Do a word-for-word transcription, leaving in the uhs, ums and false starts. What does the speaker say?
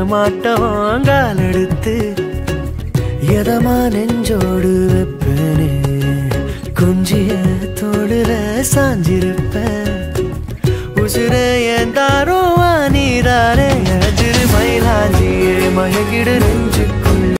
மாட்டோங்கால் எடுத்து எதமா நெஞ்சோடு வெப்பனே கொஞ்சிய தோடுல சாஞ்சிருப்பேன் உசுர ஏந்தாரோ நீதாரே அஜிரு மயிலாஞ்சியே மயங்கிடு